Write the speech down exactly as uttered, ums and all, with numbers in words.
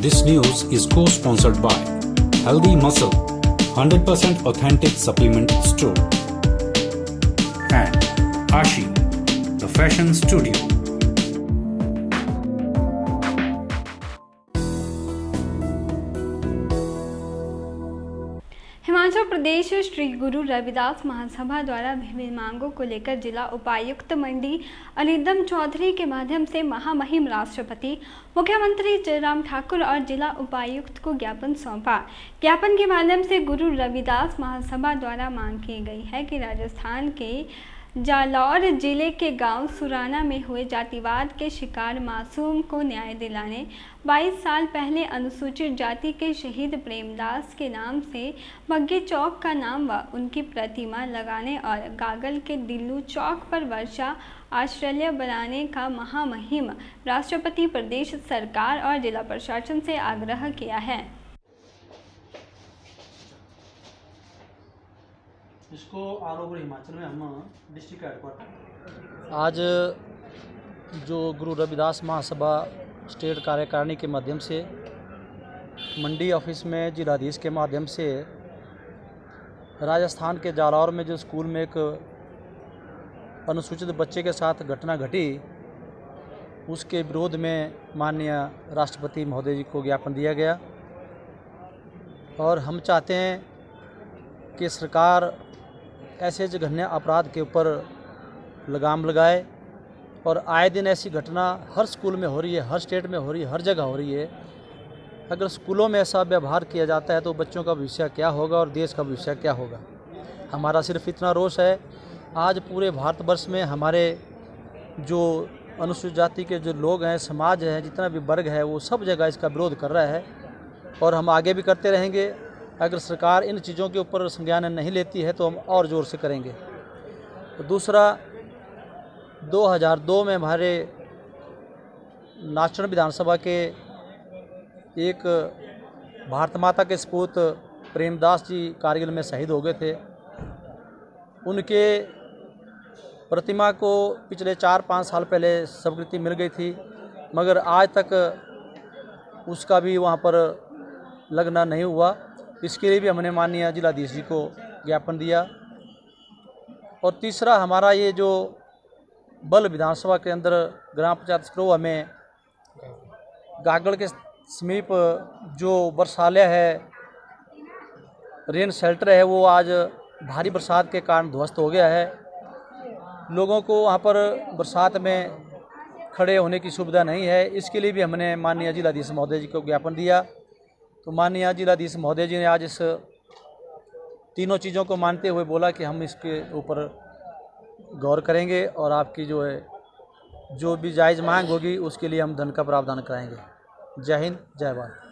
This news is co-sponsored by Healthy Muscle, one hundred percent authentic supplement store, and Ashi, the fashion studio. Himachal Pradesh Shri Guru Ravidas महासभा द्वारा विभिन्न मांगों को लेकर जिला उपायुक्त मंडी अलीदम चौधरी के माध्यम से महामहिम राष्ट्रपति मुख्यमंत्री जयराम ठाकुर और जिला उपायुक्त को ज्ञापन सौंपा। ज्ञापन के माध्यम से गुरु रविदास महासभा द्वारा मांग की गई है कि राजस्थान के जालौर जिले के गांव सुराना में हुए जातिवाद के शिकार मासूम को न्याय दिलाने, बाईस साल पहले अनुसूचित जाति के शहीद प्रेमदास के नाम से बग्गे चौक का नाम व उनकी प्रतिमा लगाने और गागल के दिल्लू चौक पर वर्षा आश्रय बनाने का महामहिम राष्ट्रपति प्रदेश सरकार और जिला प्रशासन से आग्रह किया है। इसको ऑल ओवर हिमाचल में हम डिस्ट्रिक्ट हेडक्वार्टर आज जो गुरु रविदास महासभा स्टेट कार्यकारिणी के माध्यम से मंडी ऑफिस में जिलाधीश के माध्यम से राजस्थान के जालौर में जो स्कूल में एक अनुसूचित बच्चे के साथ घटना घटी, उसके विरोध में माननीय राष्ट्रपति महोदय जी को ज्ञापन दिया गया और हम चाहते हैं कि सरकार ऐसे जघन्य अपराध के ऊपर लगाम लगाए और आए दिन ऐसी घटना हर स्कूल में हो रही है, हर स्टेट में हो रही है, हर जगह हो रही है। अगर स्कूलों में ऐसा व्यवहार किया जाता है तो बच्चों का भविष्य क्या होगा और देश का भविष्य क्या होगा। हमारा सिर्फ इतना रोष है, आज पूरे भारतवर्ष में हमारे जो अनुसूचित जाति के जो लोग हैं, समाज है, जितना भी वर्ग है, वो सब जगह इसका विरोध कर रहा है और हम आगे भी करते रहेंगे। अगर सरकार इन चीज़ों के ऊपर संज्ञान नहीं लेती है तो हम और ज़ोर से करेंगे। तो दूसरा, दो हज़ार दो में हमारे नाचन विधानसभा के एक भारत माता के सपूत प्रेमदास जी कारगिल में शहीद हो गए थे। उनके प्रतिमा को पिछले चार पाँच साल पहले स्वीकृति मिल गई थी, मगर आज तक उसका भी वहाँ पर लगना नहीं हुआ। इसके लिए भी हमने माननीय जिलाधीश जी को ज्ञापन दिया। और तीसरा, हमारा ये जो बल विधानसभा के अंदर ग्राम पंचायत स्क्रोवा में गागड़ के समीप जो वर्षालय है, रेन शेल्टर है, वो आज भारी बरसात के कारण ध्वस्त हो गया है। लोगों को वहाँ पर बरसात में खड़े होने की सुविधा नहीं है। इसके लिए भी हमने माननीय जिलाधीश महोदय जी को ज्ञापन दिया। तो माननीय जिलाधीश महोदय जी ने आज इस तीनों चीज़ों को मानते हुए बोला कि हम इसके ऊपर गौर करेंगे और आपकी जो है जो भी जायज़ मांग होगी उसके लिए हम धन का प्रावधान कराएंगे। जय हिंद, जय भारत।